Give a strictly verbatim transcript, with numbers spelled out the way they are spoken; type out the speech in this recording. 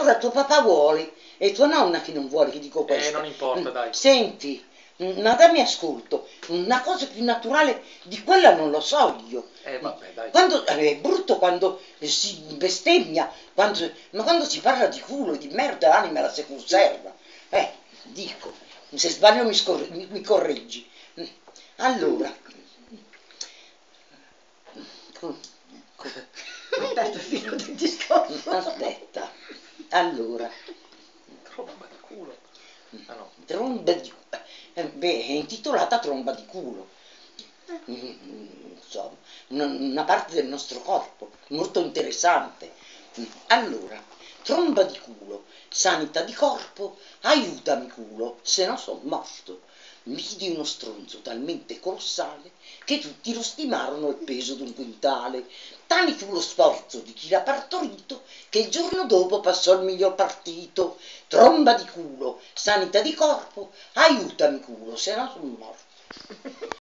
Ora tuo papà vuole e tua nonna che non vuole che dico questo. Eh, non importa, Mm, dai. Senti, mm, ma dammi ascolto, una cosa più naturale di quella non lo so io. Eh, vabbè, dai. Quando, eh, è brutto quando si bestemmia, quando- ma quando si parla di culo, di merda, l'anima la si conserva. Eh, dico, se sbaglio mi, scor- mi- mi correggi. Mm, Allora, co- co- Aspetta, filo del discorso. aspetta, allora, Tromba di culo. Ah no. tromba di culo, eh, beh, è intitolata tromba di culo. Mm, insomma, una, una parte del nostro corpo molto interessante. Mm, Allora, tromba di culo, sanità di corpo, aiutami culo, se no son morto. Vidi uno stronzo talmente colossale che tutti lo stimarono il peso d'un quintale. Tale fu lo sforzo di chi l'ha partorito che il giorno dopo passò il miglior partito. Tromba di culo, sanità di corpo, aiutami culo, se no son morto.